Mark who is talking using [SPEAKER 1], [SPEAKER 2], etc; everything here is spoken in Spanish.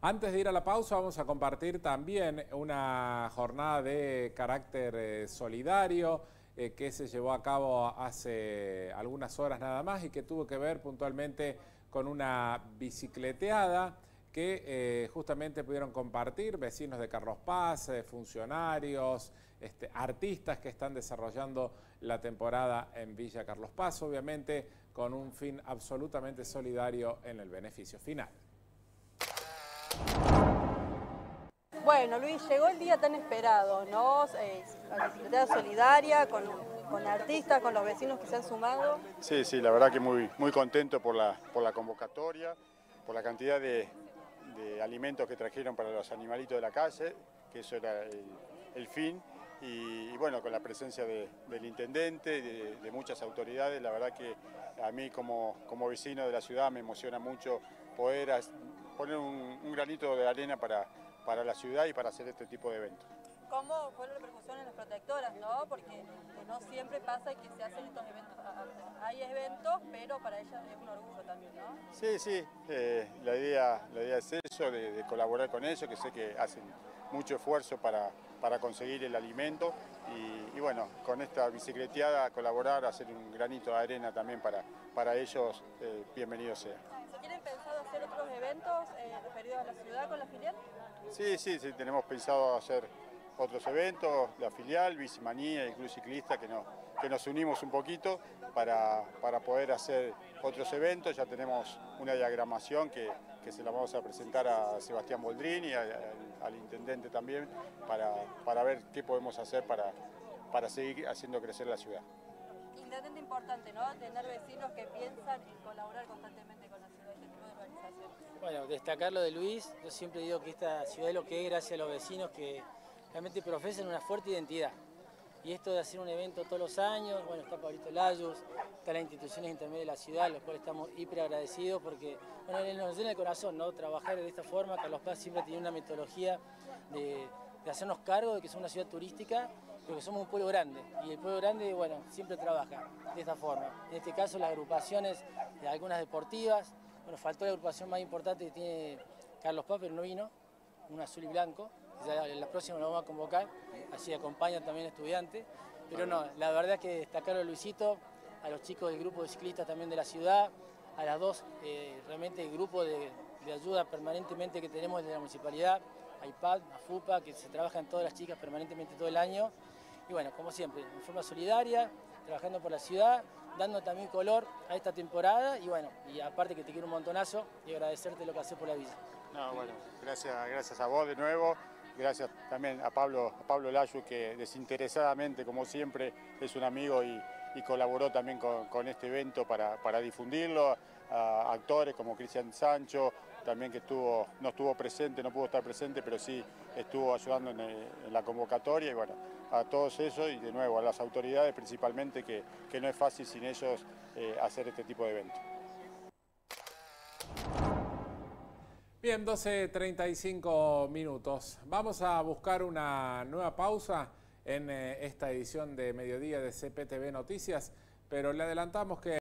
[SPEAKER 1] Antes de ir a la pausa vamos a compartir también una jornada de carácter solidario que se llevó a cabo hace algunas horas nada más y que tuvo que ver puntualmente con una bicicleteada que justamente pudieron compartir vecinos de Carlos Paz, funcionarios, artistas que están desarrollando la temporada en Villa Carlos Paz, obviamente con un fin absolutamente solidario en el beneficio final.
[SPEAKER 2] Bueno, Luis, llegó el día tan esperado, ¿no? La bicicleteada solidaria con artistas, con los vecinos que se han sumado.
[SPEAKER 3] Sí, la verdad que muy contento por la convocatoria, por la cantidad de alimentos que trajeron para los animalitos de la calle, que eso era el fin. Y bueno, con la presencia del intendente, de muchas autoridades, la verdad que a mí como vecino de la ciudad me emociona mucho poder poner un granito de arena para la ciudad y para hacer este tipo de eventos.
[SPEAKER 2] ¿Cómo fue la repercusión en las protectoras, no? Porque no siempre pasa que se hacen estos eventos. Hay eventos, pero para ellas es un orgullo también, ¿no?
[SPEAKER 3] Sí, la idea es eso, de colaborar con ellos, que sé que hacen mucho esfuerzo para conseguir el alimento y bueno, con esta bicicleteada colaborar, hacer un granito de arena también para ellos, bienvenido sea.
[SPEAKER 2] ¿Se tienen pensado hacer otros eventos referidos a la ciudad con la filial?
[SPEAKER 3] Sí, tenemos pensado hacer otros eventos, la filial, Bicimanía y Club Ciclista, que nos unimos un poquito para poder hacer otros eventos. Ya tenemos una diagramación que se la vamos a presentar a Sebastián Boldrini y al intendente también para ver qué podemos hacer para seguir haciendo crecer la ciudad.
[SPEAKER 2] Intendente importante, ¿no? Tener vecinos que piensan en colaborar constantemente con la ciudad, este tipo de organizaciones.
[SPEAKER 4] Bueno, destacar lo de Luis, yo siempre digo que esta ciudad es lo que es gracias a los vecinos que realmente profesan una fuerte identidad. Y esto de hacer un evento todos los años, bueno, está Pablito Layus, están las instituciones intermedias de la ciudad, los cuales estamos hiper agradecidos porque, bueno, nos llena el corazón, ¿no? Trabajar de esta forma. Carlos Paz siempre tiene una metodología de hacernos cargo de que somos una ciudad turística, pero que somos un pueblo grande. Y el pueblo grande, bueno, siempre trabaja de esta forma. En este caso, las agrupaciones de algunas deportivas, bueno, faltó la agrupación más importante que tiene Carlos Paz, pero no vino, un azul y blanco. Ya la próxima lo vamos a convocar, así acompañan también estudiantes. Pero no, la verdad es que destacar a Luisito, a los chicos del grupo de ciclistas también de la ciudad, a las dos, realmente el grupo de ayuda permanentemente que tenemos desde la municipalidad, a IPAD, a FUPA, que se trabajan todas las chicas permanentemente todo el año. Y bueno, como siempre, en forma solidaria, trabajando por la ciudad, dando también color a esta temporada y bueno, y aparte que te quiero un montonazo y agradecerte lo que haces por la villa.
[SPEAKER 3] No, bueno, gracias a vos de nuevo. Gracias también a Pablo Layu, que desinteresadamente, como siempre, es un amigo y colaboró también con este evento para difundirlo. A actores como Cristian Sancho, también que no estuvo presente, no pudo estar presente, pero sí estuvo ayudando en la convocatoria. Y bueno, a todos ellos y de nuevo a las autoridades principalmente, que no es fácil sin ellos hacer este tipo de eventos.
[SPEAKER 1] Bien, 12:35 minutos. Vamos a buscar una nueva pausa en esta edición de mediodía de CPTV Noticias, pero le adelantamos que